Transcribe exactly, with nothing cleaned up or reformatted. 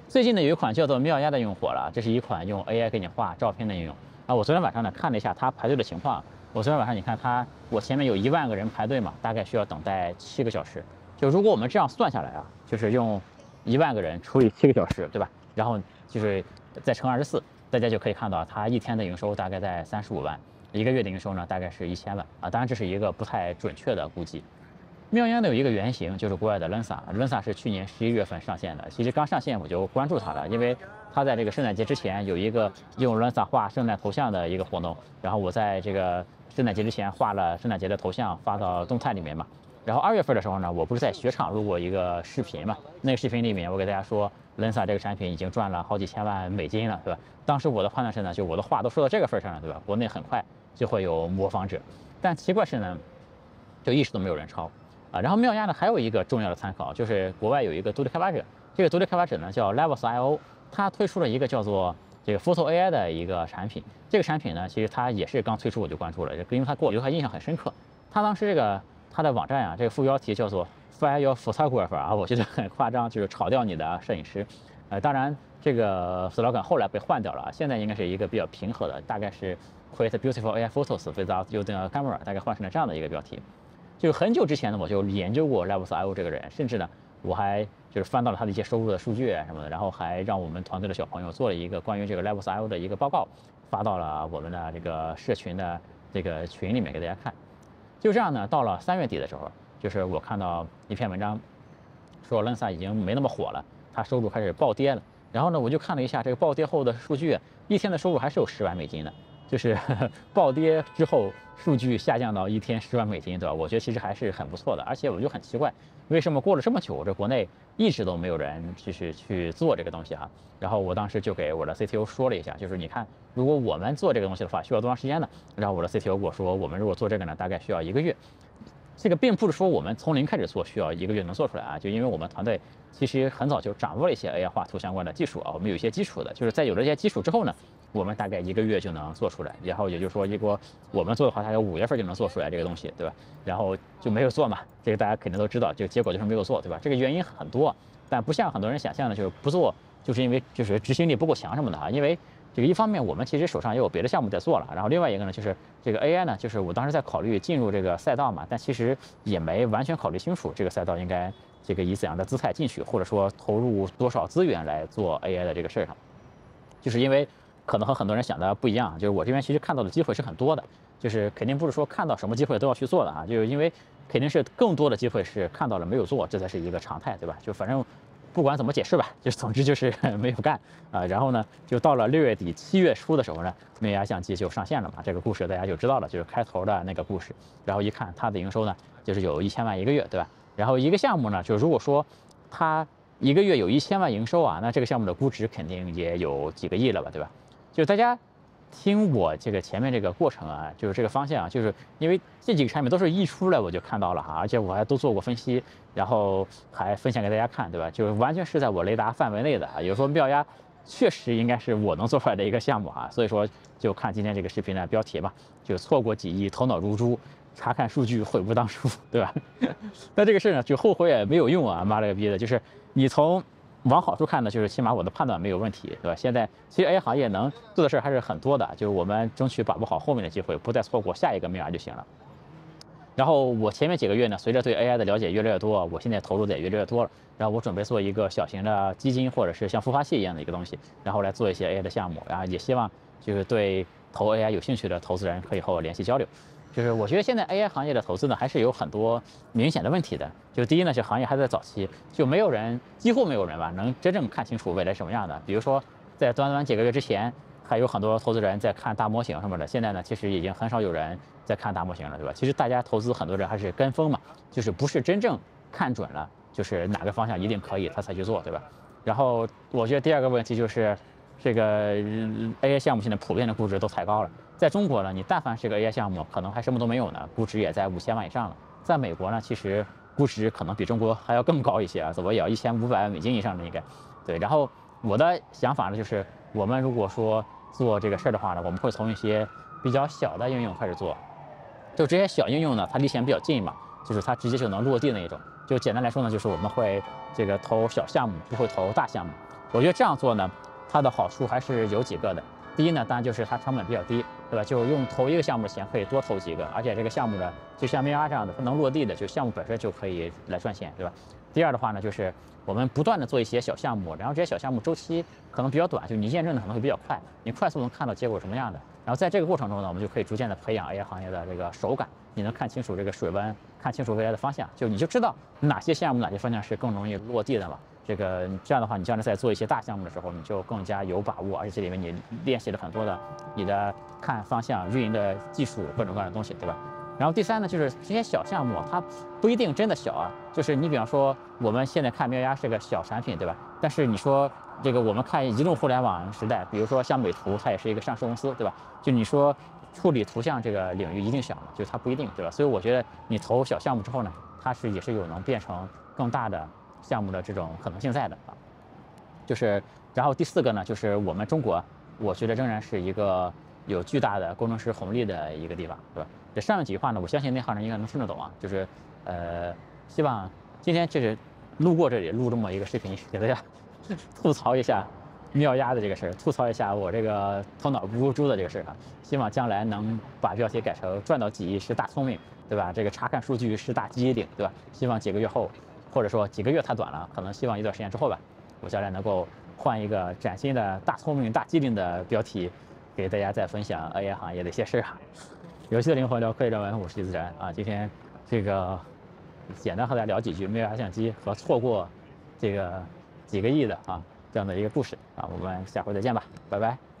最近呢有一款叫做妙鸭的应用火了，这是一款用 A I 给你画照片的应用啊。我昨天晚上呢看了一下它排队的情况，我昨天晚上你看它，我前面有一万个人排队嘛，大概需要等待七个小时。就如果我们这样算下来啊，就是用一万个人除以七个小时，对吧？然后就是再乘二十四，大家就可以看到它一天的营收大概在三十五万，一个月的营收呢大概是一千万啊。当然这是一个不太准确的估计。妙鸭呢有一个原型，就是国外的 Lensa，Lensa 是去年十一月份上线的。其实刚上线我就关注它了，因为它在这个圣诞节之前有一个用 Lensa 画圣诞头像的一个活动，然后我在这个圣诞节之前画了圣诞节的头像发到动态里面嘛。然后二月份的时候呢，我不是在雪场录过一个视频嘛，那个视频里面我给大家说 Lensa 这个产品已经赚了好几千万美金了，对吧？当时我的判断是呢，就我的话都说到这个份上了，对吧？国内很快就会有模仿者，但奇怪是呢，就一直都没有人抄。啊，然后妙鸭呢还有一个重要的参考，就是国外有一个独立开发者，这个独立开发者呢叫 Levels 点 I O， 他推出了一个叫做这个 Photo A I 的一个产品。这个产品呢，其实它也是刚推出我就关注了，因为它给我留下印象很深刻。他当时这个他的网站啊，这个副标题叫做 Fire Your Photographer 啊，我觉得很夸张，就是炒掉你的摄影师。呃，当然这个 slogan 后来被换掉了，现在应该是一个比较平和的，大概是 Create Beautiful A I Photos without using a camera， 大概换成了这样的一个标题。就是很久之前呢，我就研究过 Levels 点 I O 这个人，甚至呢，我还就是翻到了他的一些收入的数据什么的，然后还让我们团队的小朋友做了一个关于这个 Levels 点 I O 的一个报告，发到了我们的这个社群的这个群里面给大家看。就这样呢，到了三月底的时候，就是我看到一篇文章，说 Lensa 已经没那么火了，它收入开始暴跌了。然后呢，我就看了一下这个暴跌后的数据，一天的收入还是有十万美金的。就是呵呵暴跌之后，数据下降到一天十万美金，对吧？我觉得其实还是很不错的。而且我就很奇怪，为什么过了这么久，这国内一直都没有人就是去做这个东西哈？然后我当时就给我的 C T O 说了一下，就是你看，如果我们做这个东西的话，需要多长时间呢？然后我的 C T O 跟我说，我们如果做这个呢，大概需要一个月。这个并不是说我们从零开始做需要一个月能做出来啊，就因为我们团队其实很早就掌握了一些 A I 画图相关的技术啊，我们有一些基础的，就是在有了这些基础之后呢，我们大概一个月就能做出来。然后也就是说，如果我们做的话，大概五月份就能做出来这个东西，对吧？然后就没有做嘛，这个大家肯定都知道，这个结果就是没有做，对吧？这个原因很多，但不像很多人想象的，就是不做就是因为就是执行力不够强什么的啊，因为。这个一方面我们其实手上也有别的项目在做了，然后另外一个呢就是这个 A I 呢，就是我当时在考虑进入这个赛道嘛，但其实也没完全考虑清楚这个赛道应该这个以怎样的姿态进去，或者说投入多少资源来做 A I 的这个事儿上，就是因为可能和很多人想的不一样，就是我这边其实看到的机会是很多的，就是肯定不是说看到什么机会都要去做的啊，就是因为肯定是更多的机会是看到了没有做，这才是一个常态，对吧？就反正。不管怎么解释吧，就总之就是没有干啊。然后呢，就到了六月底、七月初的时候呢，妙鸭相机就上线了嘛。这个故事大家就知道了，就是开头的那个故事。然后一看它的营收呢，就是有一千万一个月，对吧？然后一个项目呢，就如果说它一个月有一千万营收啊，那这个项目的估值肯定也有几个亿了吧，对吧？就是大家。听我这个前面这个过程啊，就是这个方向啊，就是因为这几个产品都是一出来我就看到了哈，而且我还都做过分析，然后还分享给大家看，对吧？就是完全是在我雷达范围内的啊。有时候妙鸭确实应该是我能做出来的一个项目啊，所以说就看今天这个视频的标题吧，就错过几亿，头脑如猪，查看数据悔不当初，对吧？但这个事呢，就后悔也没有用啊，妈了个逼的，就是你从。往好处看呢，就是起码我的判断没有问题，对吧？现在其实 A I 行业能做的事还是很多的，就是我们争取把握好后面的机会，不再错过下一个妙鸭就行了。然后我前面几个月呢，随着对 A I 的了解越来越多，我现在投入的也越来越多了。然后我准备做一个小型的基金，或者是像孵化器一样的一个东西，然后来做一些 A I 的项目，然后也希望就是对投 A I 有兴趣的投资人可以和我联系交流。就是我觉得现在 A I 行业的投资呢，还是有很多明显的问题的。就第一呢，是行业还在早期，就没有人，几乎没有人吧，能真正看清楚未来什么样的。比如说，在短短几个月之前，还有很多投资人在看大模型什么的，现在呢，其实已经很少有人在看大模型了，对吧？其实大家投资很多人还是跟风嘛，就是不是真正看准了，就是哪个方向一定可以，他才去做，对吧？然后我觉得第二个问题就是。这个 A I 项目现在普遍的估值都太高了，在中国呢，你但凡是个 A I 项目，可能还什么都没有呢，估值也在五千万以上了。在美国呢，其实估值可能比中国还要更高一些啊，怎么也要一千五百万美金以上的应该。对，然后我的想法呢，就是我们如果说做这个事儿的话呢，我们会从一些比较小的应用开始做，就这些小应用呢，它离钱比较近嘛，就是它直接就能落地那一种。就简单来说呢，就是我们会这个投小项目，不会投大项目。 我觉得这样做呢，它的好处还是有几个的。第一呢，当然就是它成本比较低，对吧？就是用投一个项目的钱可以多投几个，而且这个项目呢，就像喵丫这样的，它能落地的，就项目本身就可以来赚钱，对吧？第二的话呢，就是我们不断的做一些小项目，然后这些小项目周期可能比较短，就你验证的可能会比较快，你快速能看到结果什么样的。然后在这个过程中呢，我们就可以逐渐的培养 A I 行业的这个手感，你能看清楚这个水温，看清楚未来的方向，就你就知道哪些项目哪些方向是更容易落地的了。这个这样的话，你将来在做一些大项目的时候，你就更加有把握，而且这里面你练习了很多的你的看方向、运营的技术各种各样的东西，对吧？然后第三呢，就是这些小项目，它不一定真的小啊。就是你比方说，我们现在看喵丫是个小产品，对吧？但是你说这个我们看移动互联网时代，比如说像美图，它也是一个上市公司，对吧？就你说处理图像这个领域一定小吗？就它不一定，对吧？所以我觉得你投小项目之后呢，它是也是有能变成更大的项目的这种可能性在的啊。就是，然后第四个呢，就是我们中国，我觉得仍然是一个有巨大的工程师红利的一个地方，对吧？这上面几句话呢，我相信内行人应该能听得懂啊。就是，呃，希望今天就是路过这里录这么一个视频，给大家吐槽一下喵丫的这个事儿，吐槽一下我这个头脑不如猪的这个事儿啊。希望将来能把标题改成赚到几亿是大聪明，对吧？这个查看数据是大机灵，对吧？希望几个月后，或者说几个月太短了，可能希望一段时间之后吧，我将来能够换一个崭新的大聪明、大机灵的标题，给大家再分享 A I 行业的一些事儿啊。游戏的灵魂聊科技人文，我是李自然啊。今天这个简单和大家聊几句喵丫相机和错过这个几个亿的啊这样的一个故事啊。我们下回再见吧，拜拜。